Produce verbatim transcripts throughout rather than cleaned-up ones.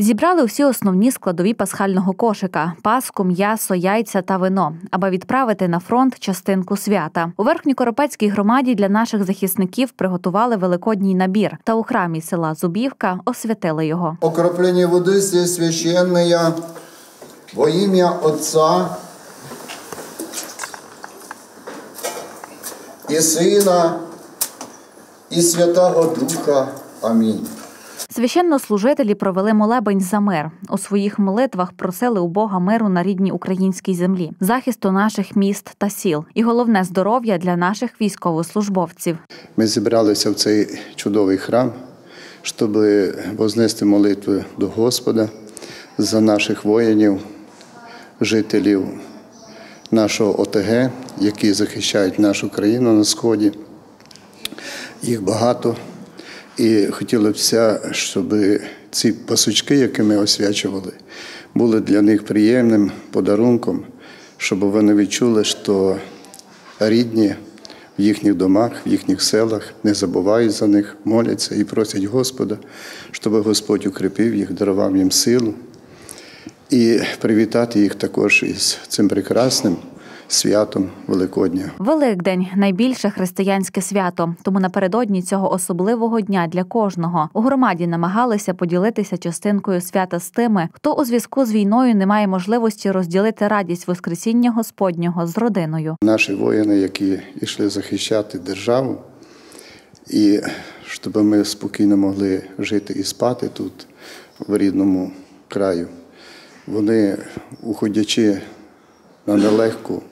Зібрали усі основні складові пасхального кошика – паску, м'ясо, яйця та вино, аби відправити на фронт частинку свята. У Верхньокоропецькій громаді для наших захисників приготували великодній набір та у храмі села Зубівка освятили його. Окроплення води здесь священної во ім'я Отця і Сина і Святого Духа. Амінь. Священнослужителі провели молебень за мир. У своїх молитвах просили у Бога миру на рідній українській землі, захисту наших міст та сіл і головне – здоров'я для наших військовослужбовців. Ми зібралися в цей чудовий храм, щоб вознести молитви до Господа за наших воїнів, жителів нашого О Те Ге, які захищають нашу країну на Сході. Їх багато. І хотілося б, щоб ці пасочки, які ми освячували, були для них приємним подарунком, щоб вони відчули, що рідні в їхніх домах, в їхніх селах не забувають за них, моляться і просять Господа, щоб Господь укріпив їх, дарував їм силу. І привітати їх також із цим прекрасним святом Великодня. Великдень – найбільше християнське свято, тому напередодні цього особливого дня для кожного у громаді намагалися поділитися частинкою свята з тими, хто у зв'язку з війною не має можливості розділити радість Воскресіння Господнього з родиною. Наші воїни, які йшли захищати державу, і щоб ми спокійно могли жити і спати тут, в рідному краю, вони, уходячи на нелегку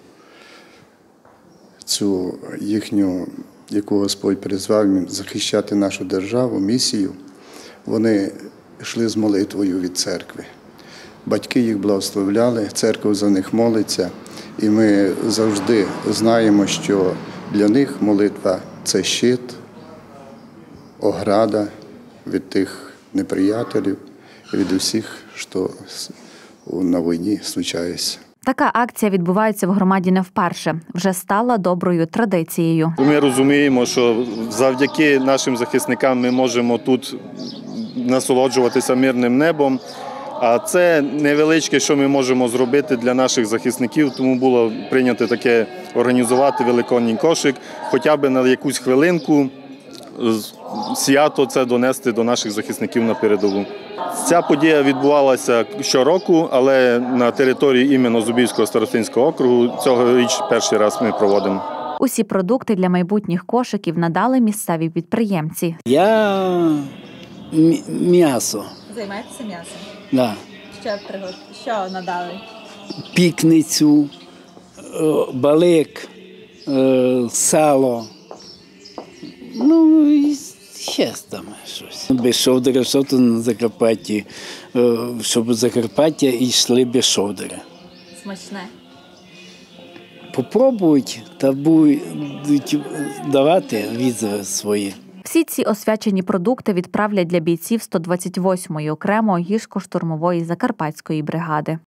цю їхню, яку Господь призвав їм захищати нашу державу, місію, вони йшли з молитвою від церкви. Батьки їх благословляли, церква за них молиться, і ми завжди знаємо, що для них молитва – це щит, ограда від тих неприятелів, від усіх, що на війні случається. Така акція відбувається в громаді не вперше. Вже стала доброю традицією. Ми розуміємо, що завдяки нашим захисникам ми можемо тут насолоджуватися мирним небом. А це невеличке, що ми можемо зробити для наших захисників, тому було прийнято таке організувати великодній кошик, хоча б на якусь хвилинку свято це донести до наших захисників на передову. Ця подія відбувалася щороку, але на території іменно Зубівського старостинського округу цьогоріч перший раз ми проводимо. Усі продукти для майбутніх кошиків надали місцеві підприємці. Я м'ясо. Займаєтеся м'ясом? Да. Що пригод... Що надали? Пікницю, балик, сало. Ну, і ще там щось. Без шовдера, що тут на Закарпатті, щоб Закарпаття йшли без шовдера. Смачне. Попробують та будуть давати відзиви свої. Всі ці освячені продукти відправлять для бійців сто двадцять восьмої окремої гірсько-штурмової Закарпатської бригади.